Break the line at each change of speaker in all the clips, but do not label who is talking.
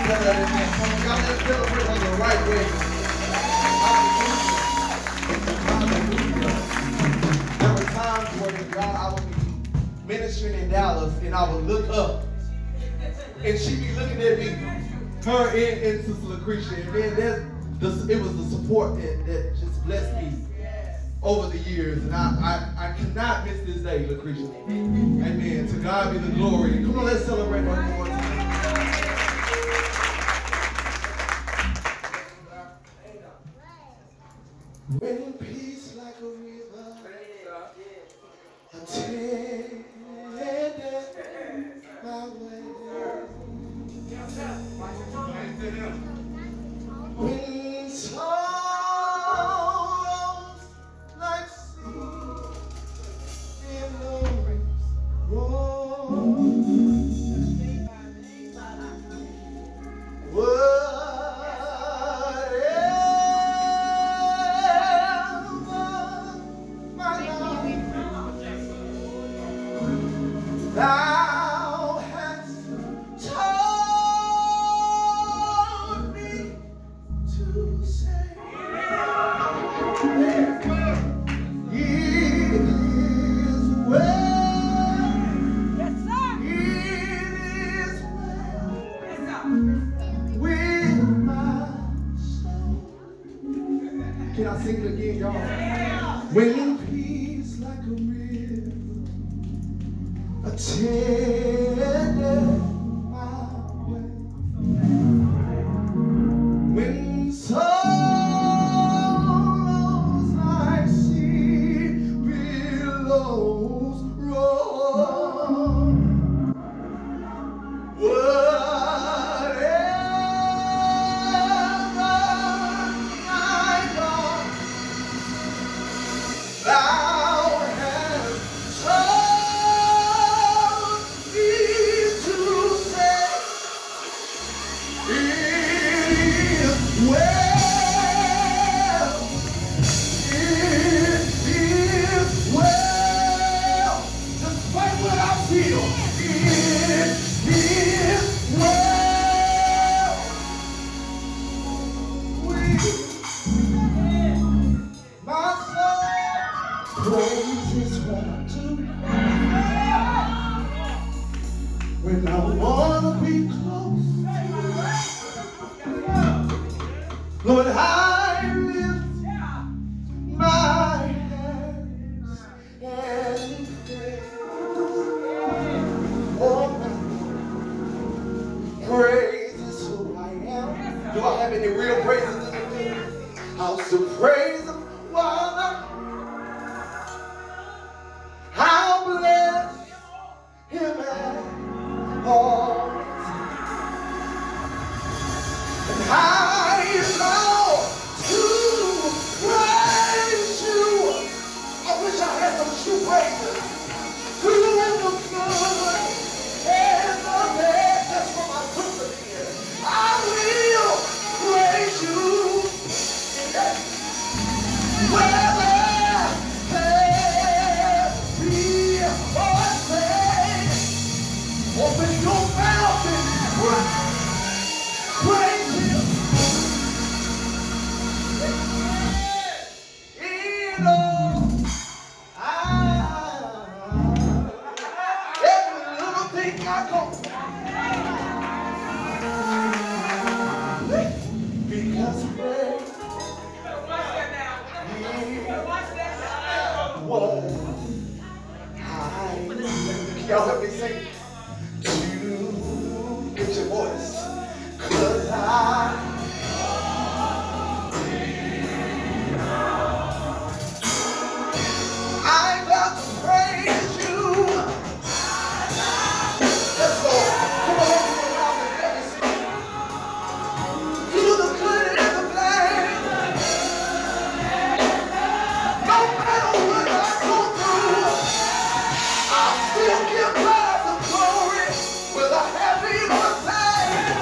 Y'all let's celebrate on the right way. Hallelujah. There were times where God, I would be ministering in Dallas and I would look up and she'd be looking at me, her and Sister Lucretia, and man, it was the support that just blessed me over the years, and I cannot miss this day, Lucretia. Amen. To God be the glory. Come on, let's celebrate one more time. When peace like a river attended my way. When sorrows like sea in the waves roll, Thou hast told me to say, it is well. Yes, sir. It is well. Yes, sir. With my soul. Can I sing it again, y'all? Yeah. When peace like a river attended my way, when sorrows like sea billows roll, whatever I got, Thou hast told me to say, it is well, it is well, despite what I feel, it is well with my soul. Praise is what I do when I wanna be close. Lord, I lift my hands and praise. Oh, praise is who I am. Do I have any real praises in the room? I'll still praise Him while I'll bless Him at all times. And I love to praise You. I wish I had some true praises. Through the good and the bad, that's for my sister here. I will praise You. Whether open your mouth and praise Him. In all every little thing I go because praise what y'all help me sing. Get your voice, 'cause I got to praise You. Let's go. Come on, open your mouth and let me sing. You the good and the bad. No matter what I go through, I'll still give God the glory with a happy birthday.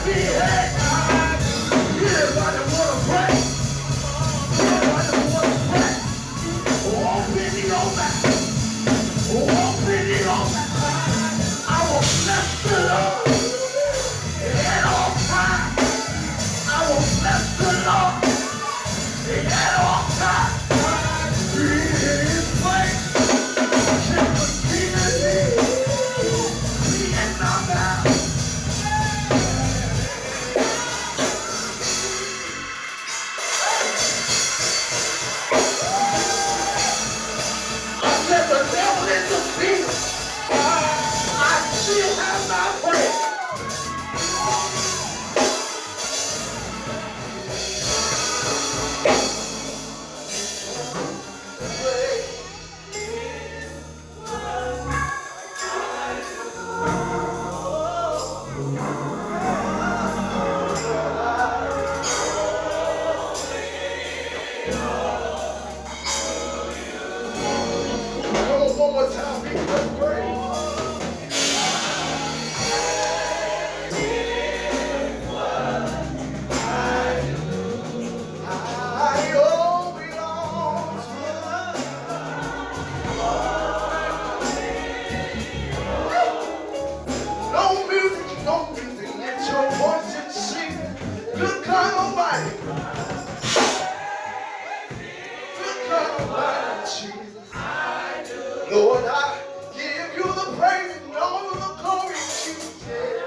Lord, I give you the praise and all of the glory that you did.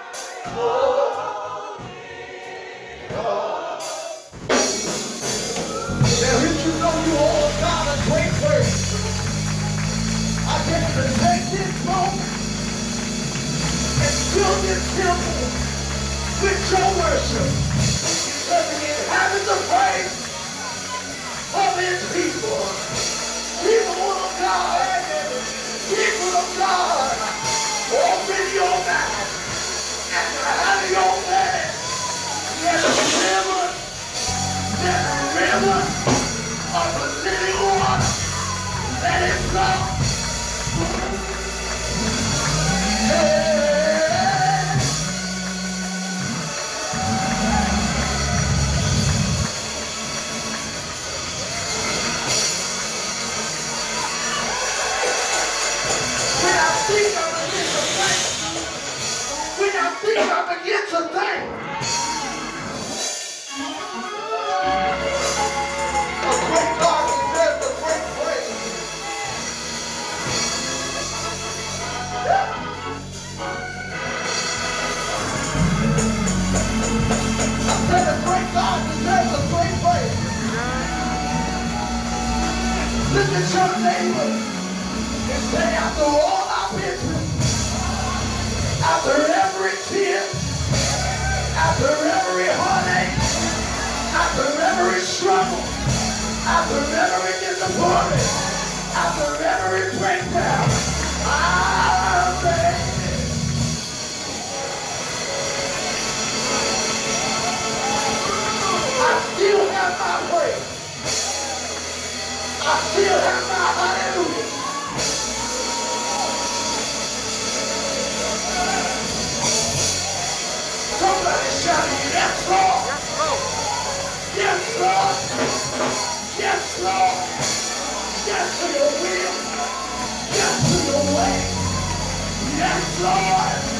Now, if you know you all God a great praise, I get to take this moment and fill this temple with your worship. Because the inhabitants of praise of his people. People of God, people of God, open your mouth and out of your belly, let a river of the living water, let it flow. I begin to thank a great God deserves a great praise. I said a great God deserves a great praise. Look at your neighbor and say, after all I've been through, after every tear, after every heartache, after every struggle, after every disappointment, after every breakdown, I'll say, I still have my praise. I still have my hallelujah. Somebody shouting, yes, Lord. Yes, Lord. Yes, Lord. Yes to your will. Yes to your way. Yes, Lord.